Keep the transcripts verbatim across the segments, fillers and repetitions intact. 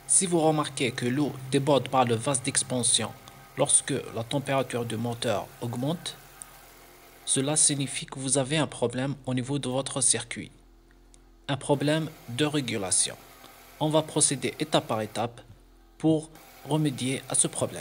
Si vous remarquez que l'eau déborde par le vase d'expansion lorsque la température du moteur augmente, cela signifie que vous avez un problème au niveau de votre circuit, un problème de régulation. On va procéder étape par étape pour remédier à ce problème.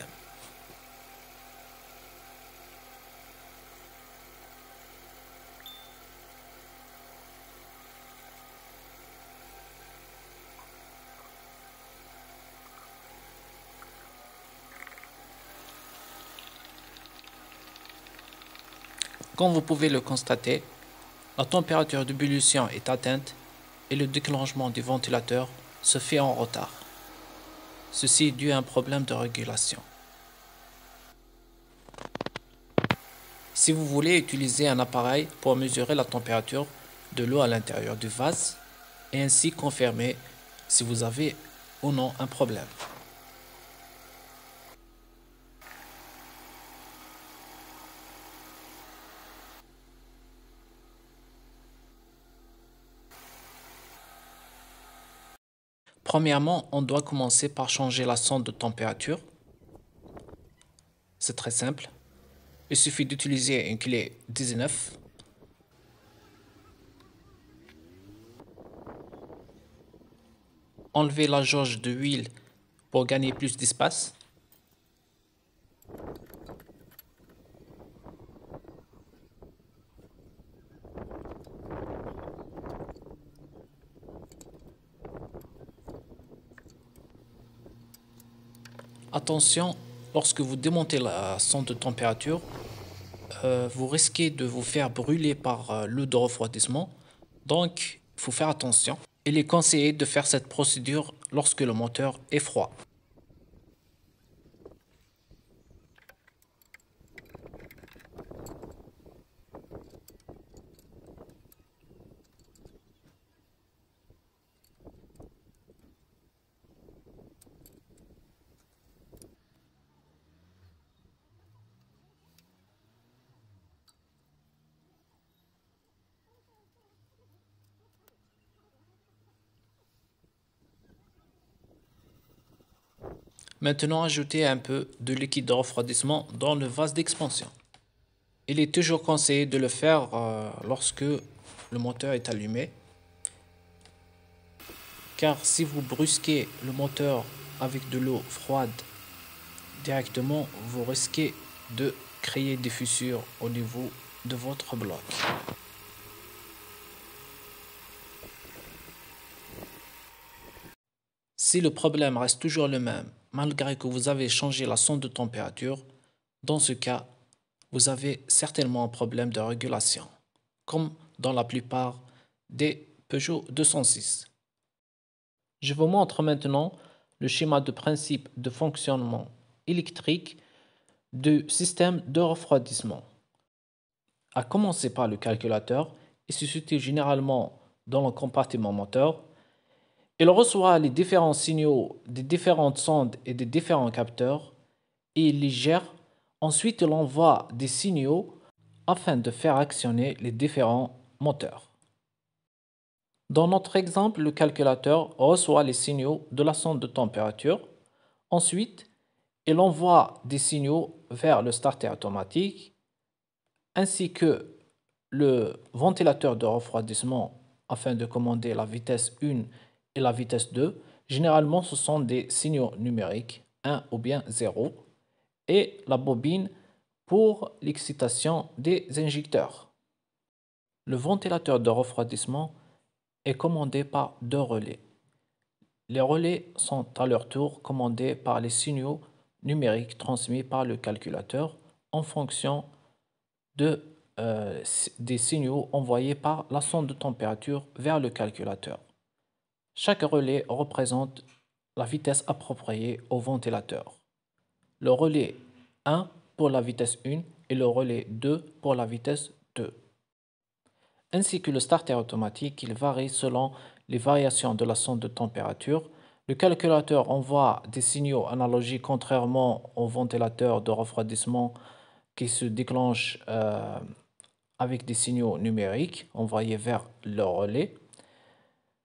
Comme vous pouvez le constater, la température d'ébullition est atteinte et le déclenchement du ventilateur se fait en retard. Ceci est dû à un problème de régulation. Si vous voulez utiliser un appareil pour mesurer la température de l'eau à l'intérieur du vase et ainsi confirmer si vous avez ou non un problème. Premièrement, on doit commencer par changer la sonde de température. C'est très simple. Il suffit d'utiliser une clé dix-neuf. Enlevez la jauge de huile pour gagner plus d'espace. Attention, lorsque vous démontez la sonde de température, euh, vous risquez de vous faire brûler par euh, l'eau de refroidissement. Donc, il faut faire attention. Il est conseillé de faire cette procédure lorsque le moteur est froid. Maintenant, ajoutez un peu de liquide de refroidissement dans le vase d'expansion. Il est toujours conseillé de le faire euh, lorsque le moteur est allumé, car si vous brusquez le moteur avec de l'eau froide directement, vous risquez de créer des fissures au niveau de votre bloc. Si le problème reste toujours le même, malgré que vous avez changé la sonde de température, dans ce cas, vous avez certainement un problème de régulation, comme dans la plupart des Peugeot deux cent six. Je vous montre maintenant le schéma de principe de fonctionnement électrique du système de refroidissement. À commencer par le calculateur, il se situe généralement dans le compartiment moteur. Il reçoit les différents signaux des différentes sondes et des différents capteurs et il les gère. Ensuite, il envoie des signaux afin de faire actionner les différents moteurs. Dans notre exemple, le calculateur reçoit les signaux de la sonde de température. Ensuite, il envoie des signaux vers le starter automatique ainsi que le ventilateur de refroidissement afin de commander la vitesse un et la vitesse deux. Généralement, ce sont des signaux numériques, un ou bien zéro, et la bobine pour l'excitation des injecteurs. Le ventilateur de refroidissement est commandé par deux relais. Les relais sont à leur tour commandés par les signaux numériques transmis par le calculateur en fonction de, euh, des signaux envoyés par la sonde de température vers le calculateur. Chaque relais représente la vitesse appropriée au ventilateur. Le relais un pour la vitesse un et le relais deux pour la vitesse deux. Ainsi que le starter automatique, il varie selon les variations de la sonde de température. Le calculateur envoie des signaux analogiques contrairement au ventilateur de refroidissement qui se déclenche euh, avec des signaux numériques envoyés vers le relais.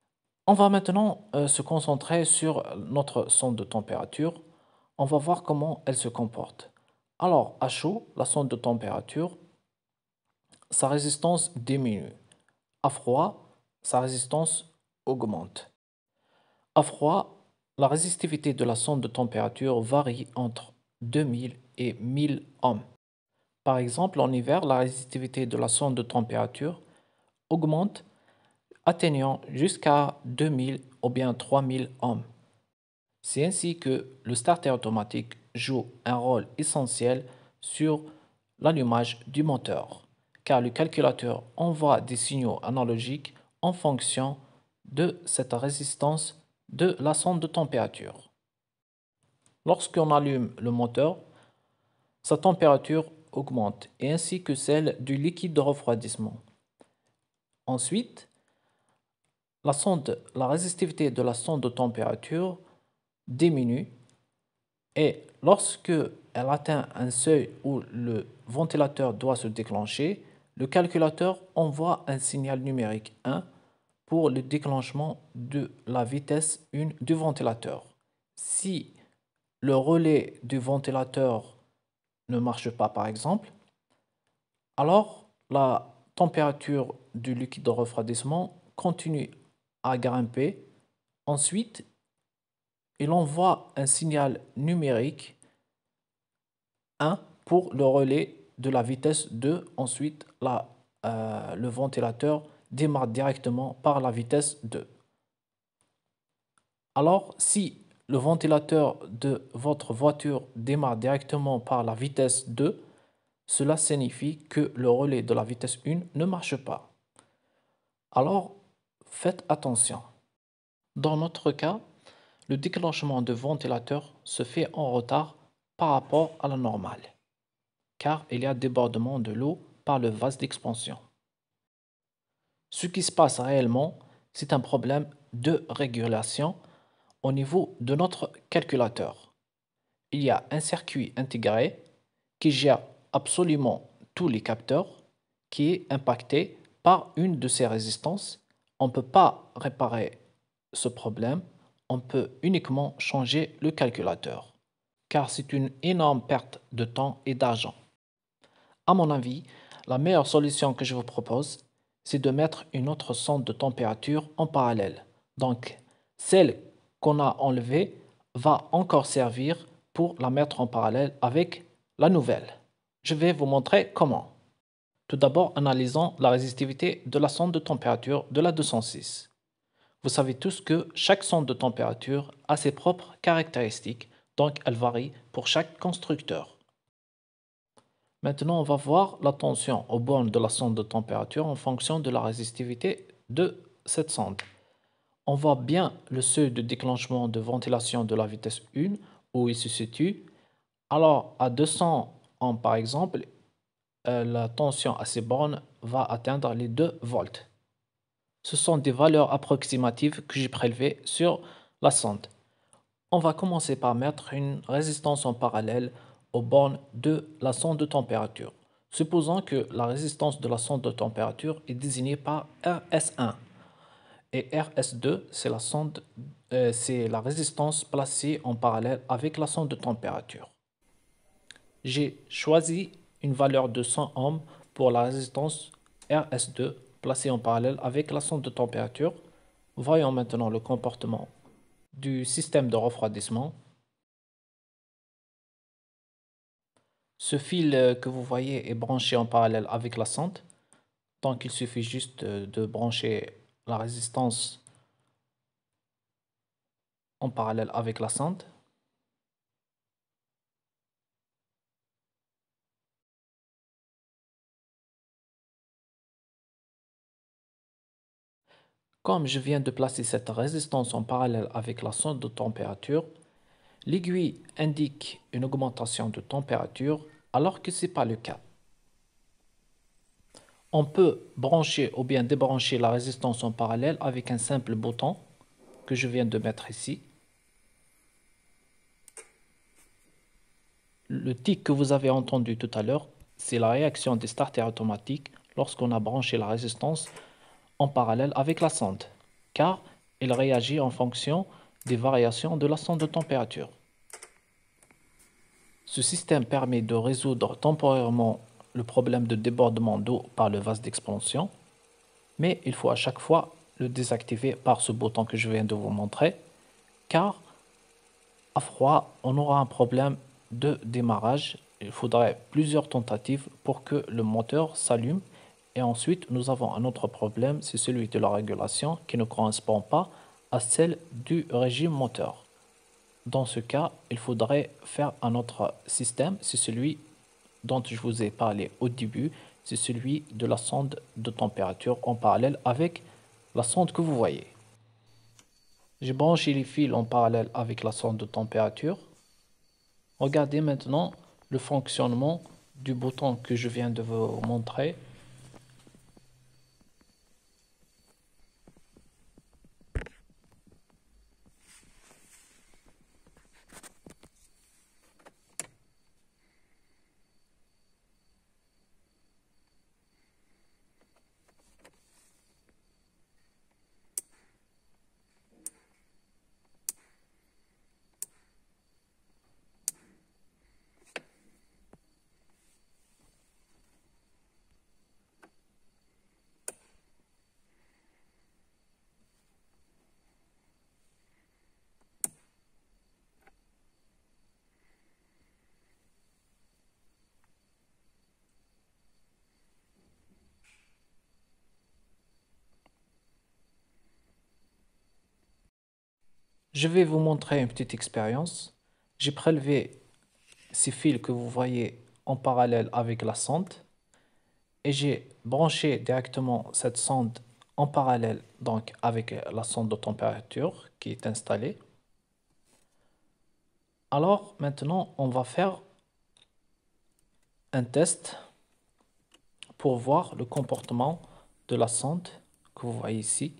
On va maintenant euh, se concentrer sur notre sonde de température. On va voir comment elle se comporte. Alors, à chaud, la sonde de température, sa résistance diminue. À froid, sa résistance augmente. À froid, la résistivité de la sonde de température varie entre deux mille et mille ohms. Par exemple, en hiver, la résistivité de la sonde de température augmente, atteignant jusqu'à deux mille ou bien trois mille ohms. C'est ainsi que le starter automatique joue un rôle essentiel sur l'allumage du moteur, car le calculateur envoie des signaux analogiques en fonction de cette résistance de la sonde de température. Lorsqu'on allume le moteur, sa température augmente et ainsi que celle du liquide de refroidissement. Ensuite, la, sonde, la résistivité de la sonde de température diminue et lorsque elle atteint un seuil où le ventilateur doit se déclencher, le calculateur envoie un signal numérique un pour le déclenchement de la vitesse un du ventilateur. Si le relais du ventilateur ne marche pas, par exemple, alors la température du liquide de refroidissement continue à grimper. Ensuite, il envoie un signal numérique un pour le relais de la vitesse deux. Ensuite, la, euh, le ventilateur démarre directement par la vitesse deux. Alors, si le ventilateur de votre voiture démarre directement par la vitesse deux, cela signifie que le relais de la vitesse un ne marche pas. Alors, faites attention. Dans notre cas, le déclenchement de ventilateur se fait en retard par rapport à la normale, car il y a débordement de l'eau par le vase d'expansion. Ce qui se passe réellement, c'est un problème de régulation au niveau de notre calculateur. Il y a un circuit intégré qui gère absolument tous les capteurs, qui est impacté par une de ces résistances. On ne peut pas réparer ce problème, on peut uniquement changer le calculateur, car c'est une énorme perte de temps et d'argent. À mon avis, la meilleure solution que je vous propose, c'est de mettre une autre sonde de température en parallèle. Donc, celle qu'on a enlevée va encore servir pour la mettre en parallèle avec la nouvelle. Je vais vous montrer comment. Tout d'abord, analysons la résistivité de la sonde de température de la deux cent six. Vous savez tous que chaque sonde de température a ses propres caractéristiques, donc elle varie pour chaque constructeur. Maintenant, on va voir la tension aux bornes de la sonde de température en fonction de la résistivité de cette sonde. On voit bien le seuil de déclenchement de ventilation de la vitesse un, où il se situe. Alors, à deux cents ohms par exemple, euh, la tension à ces bornes va atteindre les deux volts. Ce sont des valeurs approximatives que j'ai prélevées sur la sonde. On va commencer par mettre une résistance en parallèle aux bornes de la sonde de température. Supposons que la résistance de la sonde de température est désignée par R S un et R S deux, c'est la, sonde, euh, c'est la résistance placée en parallèle avec la sonde de température. J'ai choisi une valeur de cent ohms pour la résistance R S deux placée en parallèle avec la sonde de température. Voyons maintenant le comportement du système de refroidissement. Ce fil que vous voyez est branché en parallèle avec la sonde. Donc il suffit juste de brancher la résistance en parallèle avec la sonde. Comme je viens de placer cette résistance en parallèle avec la sonde de température, l'aiguille indique une augmentation de température alors que ce n'est pas le cas. On peut brancher ou bien débrancher la résistance en parallèle avec un simple bouton que je viens de mettre ici. Le tic que vous avez entendu tout à l'heure, c'est la réaction des starters automatiques lorsqu'on a branché la résistance en parallèle avec la sonde, car il réagit en fonction des variations de la sonde de température. Ce système permet de résoudre temporairement le problème de débordement d'eau par le vase d'expansion, mais il faut à chaque fois le désactiver par ce bouton que je viens de vous montrer, car à froid, on aura un problème de démarrage. Il faudrait plusieurs tentatives pour que le moteur s'allume. Et ensuite, nous avons un autre problème, c'est celui de la régulation qui ne correspond pas à celle du régime moteur. Dans ce cas, il faudrait faire un autre système, c'est celui dont je vous ai parlé au début, c'est celui de la sonde de température en parallèle avec la sonde que vous voyez. J'ai branché les fils en parallèle avec la sonde de température. Regardez maintenant le fonctionnement du bouton que je viens de vous montrer. Je vais vous montrer une petite expérience. J'ai prélevé ces fils que vous voyez en parallèle avec la sonde et j'ai branché directement cette sonde en parallèle donc avec la sonde de température qui est installée. Alors maintenant on va faire un test pour voir le comportement de la sonde que vous voyez ici.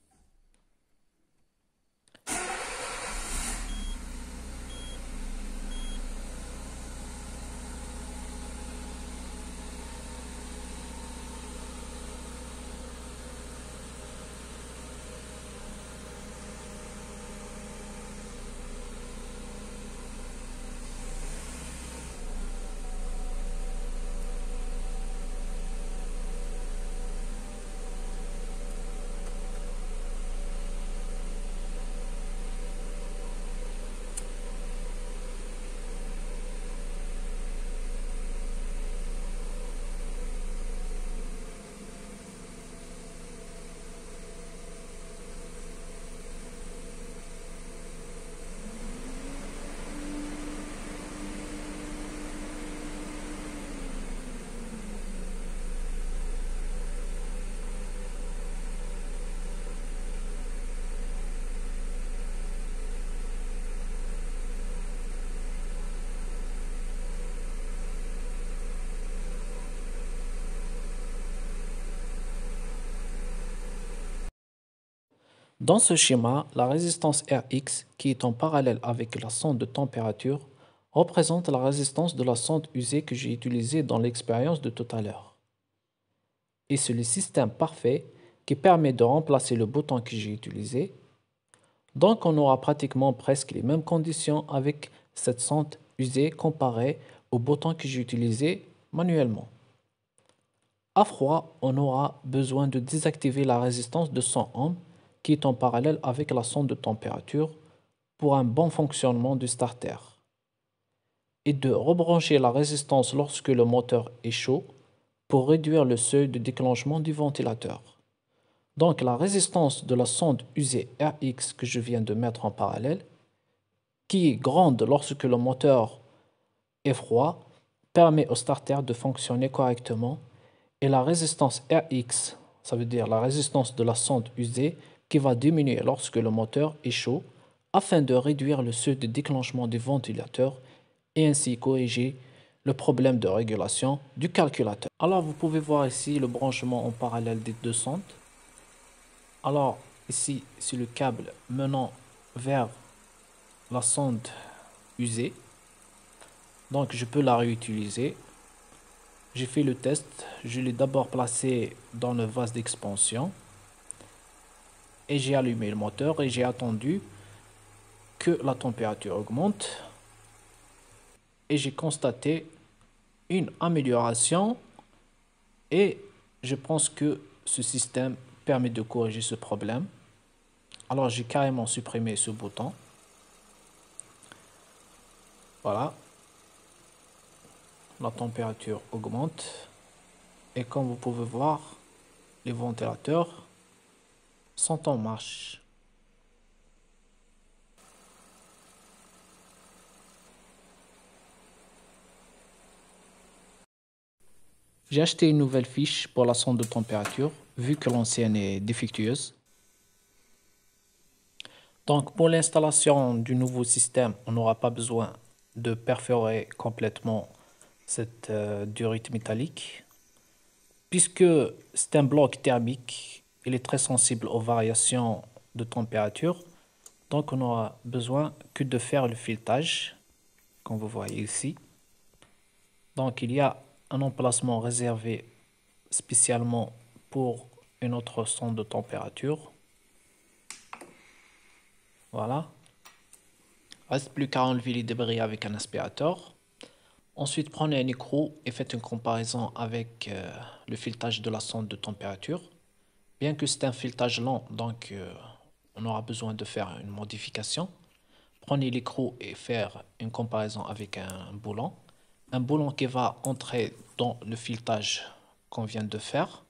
Dans ce schéma, la résistance R X, qui est en parallèle avec la sonde de température, représente la résistance de la sonde usée que j'ai utilisée dans l'expérience de tout à l'heure. Et c'est le système parfait qui permet de remplacer le bouton que j'ai utilisé. Donc on aura pratiquement presque les mêmes conditions avec cette sonde usée comparée au bouton que j'ai utilisé manuellement. À froid, on aura besoin de désactiver la résistance de cent ohms qui est en parallèle avec la sonde de température pour un bon fonctionnement du starter et de rebrancher la résistance lorsque le moteur est chaud pour réduire le seuil de déclenchement du ventilateur. Donc la résistance de la sonde usée R X que je viens de mettre en parallèle, qui est grande lorsque le moteur est froid, permet au starter de fonctionner correctement, et la résistance R X, ça veut dire la résistance de la sonde usée, qui va diminuer lorsque le moteur est chaud afin de réduire le seuil de déclenchement du ventilateur et ainsi corriger le problème de régulation du calculateur. Alors vous pouvez voir ici le branchement en parallèle des deux sondes. Alors ici c'est le câble menant vers la sonde usée. Donc je peux la réutiliser. J'ai fait le test. Je l'ai d'abord placé dans le vase d'expansion. et j'ai allumé le moteur et j'ai attendu que la température augmente et j'ai constaté une amélioration et je pense que ce système permet de corriger ce problème. Alors j'ai carrément supprimé ce bouton. Voilà. La température augmente et comme vous pouvez voir, les ventilateurs sont en marche. J'ai acheté une nouvelle fiche pour la sonde de température, vu que l'ancienne est défectueuse. Donc pour l'installation du nouveau système, on n'aura pas besoin de perforer complètement cette euh, durite métallique. Puisque c'est un bloc thermique, il est très sensible aux variations de température. Donc on n'aura besoin que de faire le filetage, comme vous voyez ici. Donc il y a un emplacement réservé spécialement pour une autre sonde de température. Voilà. Reste plus qu'à enlever les débris avec un aspirateur. Ensuite, prenez un écrou et faites une comparaison avec euh, le filetage de la sonde de température. Bien que c'est un filetage lent, donc euh, on aura besoin de faire une modification. Prenez l'écrou et faire une comparaison avec un boulon. Un boulon qui va entrer dans le filetage qu'on vient de faire.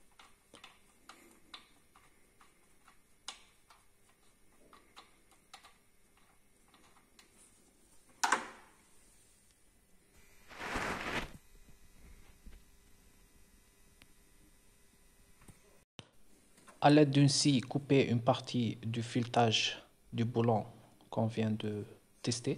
À l'aide d'une scie, coupez une partie du filetage du boulon qu'on vient de tester.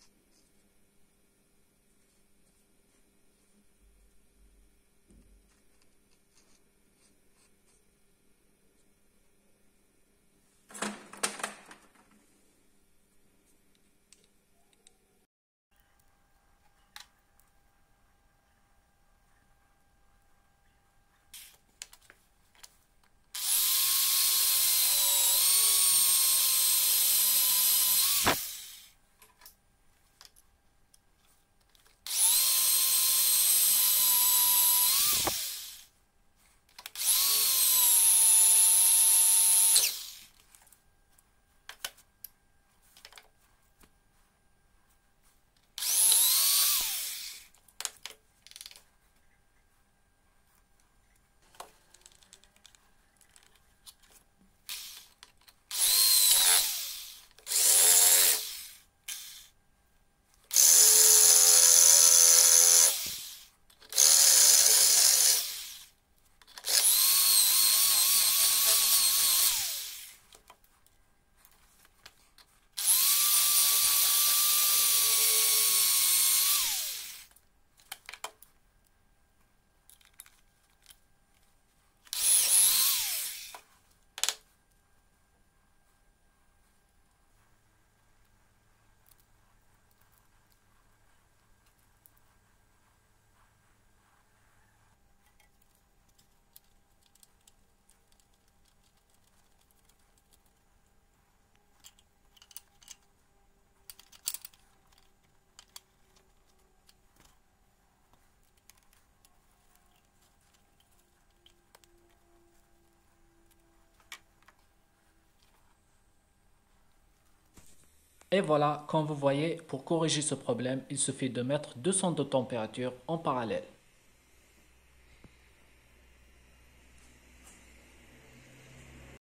Et voilà, comme vous voyez, pour corriger ce problème, il suffit de mettre deux sondes de température en parallèle.